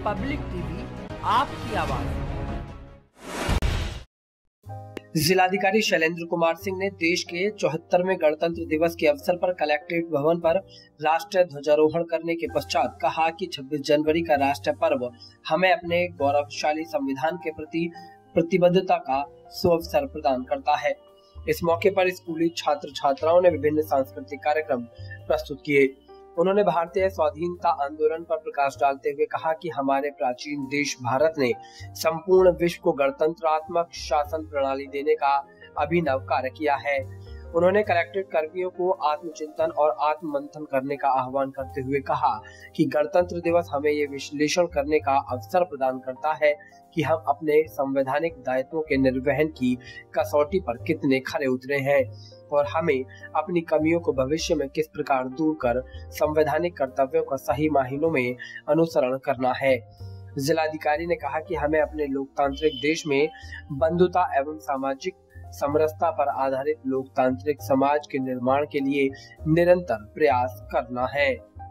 Public TV, आपकी आवाज। जिलाधिकारी शैलेंद्र कुमार सिंह ने देश के 74वें गणतंत्र दिवस के अवसर पर कलेक्ट्रेट भवन पर राष्ट्रीय ध्वजारोहण करने के पश्चात कहा कि 26 जनवरी का राष्ट्रीय पर्व हमें अपने गौरवशाली संविधान के प्रति प्रतिबद्धता का सुअवसर प्रदान करता है। इस मौके पर स्कूली छात्र छात्राओं ने विभिन्न सांस्कृतिक कार्यक्रम प्रस्तुत किए। उन्होंने भारतीय स्वाधीनता आंदोलन पर प्रकाश डालते हुए कहा कि हमारे प्राचीन देश भारत ने संपूर्ण विश्व को गणतंत्रात्मक शासन प्रणाली देने का अभिनव कार्य किया है। उन्होंने कलेक्टेड कर्मियों को आत्मचिंतन और आत्ममंथन करने का आह्वान करते हुए कहा कि गणतंत्र दिवस हमें ये विश्लेषण करने का अवसर प्रदान करता है कि हम अपने संवैधानिक दायित्वों के निर्वहन की कसौटी पर कितने खरे उतरे हैं और हमें अपनी कमियों को भविष्य में किस प्रकार दूर कर संवैधानिक कर्तव्यों का सही मायनों में अनुसरण करना है। जिलाधिकारी ने कहा कि हमें अपने लोकतांत्रिक देश में बंधुता एवं सामाजिक समरसता पर आधारित लोकतांत्रिक समाज के निर्माण के लिए निरंतर प्रयास करना है।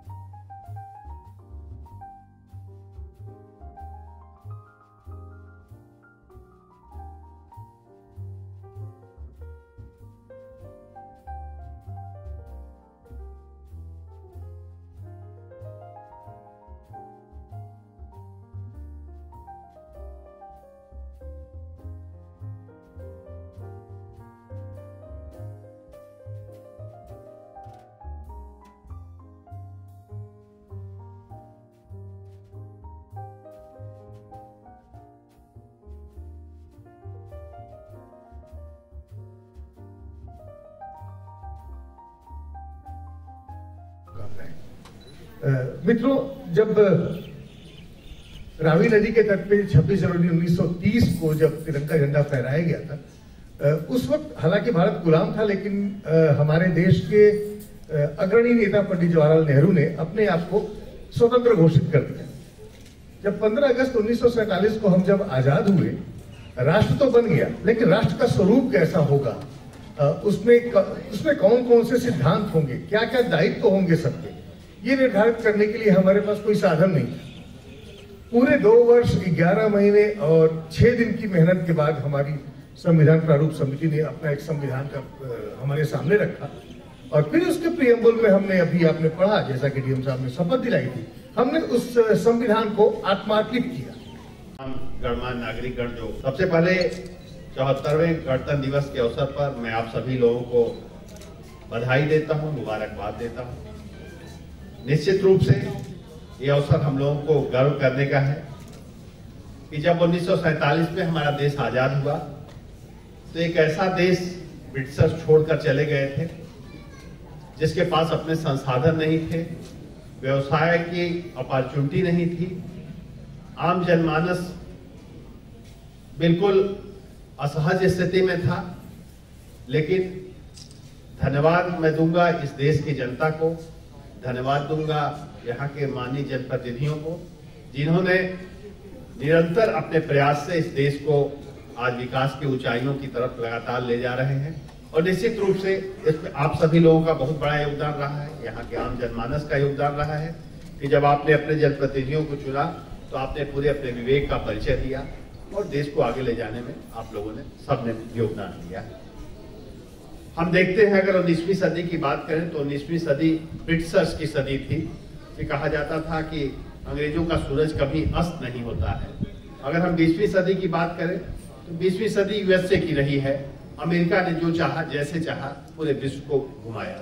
मित्रों, जब रावी नदी के तट पे 26 जनवरी 1930 को जब तिरंगा झंडा फहराया गया था, उस वक्त हालांकि भारत गुलाम था, लेकिन हमारे देश के अग्रणी नेता पंडित जवाहरलाल नेहरू ने अपने आप को स्वतंत्र घोषित कर दिया। जब 15 अगस्त 1947 को हम जब आजाद हुए, राष्ट्र तो बन गया, लेकिन राष्ट्र का स्वरूप कैसा होगा, उसमें कौन कौन से सिद्धांत होंगे, क्या क्या दायित्व होंगे सबके, ये निर्धारित करने के लिए हमारे पास कोई साधन नहीं था। पूरे 2 वर्ष 11 महीने और 6 दिन की मेहनत के बाद हमारी संविधान प्रारूप समिति ने अपना एक संविधान का हमारे सामने रखा और फिर उसके प्रियम्बल में हमने अभी आपने पढ़ा, जैसा कि डीएम साहब ने शपथ दिलाई थी, हमने उस संविधान को आत्मार्पित किया। हम गणमान्य नागरिकगण, जो सबसे पहले 74वें गणतंत्र दिवस के अवसर पर मैं आप सभी लोगों को बधाई देता हूं, मुबारकबाद देता हूं। निश्चित रूप से ये अवसर हम लोगों को गर्व करने का है कि जब 1947 में हमारा देश आजाद हुआ तो एक ऐसा देश ब्रिटिशर्स छोड़कर चले गए थे जिसके पास अपने संसाधन नहीं थे, व्यवसाय की अपॉर्चुनिटी नहीं थी, आम जनमानस बिल्कुल असहज स्थिति में था। लेकिन धन्यवाद मैं दूंगा इस देश की जनता को, धन्यवाद दूंगा यहाँ के माननीय जनप्रतिनिधियों को, जिन्होंने निरंतर अपने प्रयास से इस देश को आज विकास की ऊंचाइयों की तरफ लगातार ले जा रहे हैं। और निश्चित रूप से इसमें आप सभी लोगों का बहुत बड़ा योगदान रहा है, यहाँ के आम जनमानस का योगदान रहा है कि जब आपने अपने जनप्रतिनिधियों को चुना तो आपने पूरे अपने विवेक का परिचय दिया और देश को आगे ले जाने में आप लोगों ने सबने योगदान दिया है। हम देखते हैं, अगर 19वीं सदी की बात करें तो 19वीं सदी ब्रिटिशर्स की सदी थी कि कहा जाता था कि अंग्रेजों का सूरज कभी अस्त नहीं होता है। अगर हम 20वीं सदी की बात करें तो 20वीं सदी यूएसए की रही है। अमेरिका ने जो चाहा, जैसे चाहा, पूरे विश्व को घुमाया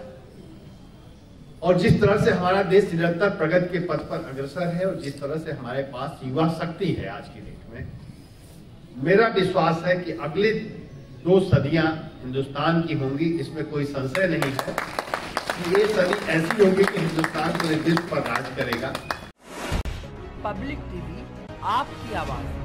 और जिस तरह से हमारा देश निरंतर प्रगति के पथ पर अग्रसर है और जिस तरह से हमारे पास युवा शक्ति है आज की डेट में, मेरा विश्वास है कि अगली 2 सदियां हिंदुस्तान की होंगी, इसमें कोई संशय नहीं है कि ये सदी ऐसी होगी कि हिंदुस्तान पूरे विश्व पर राज करेगा। पब्लिक टीवी, आपकी आवाज।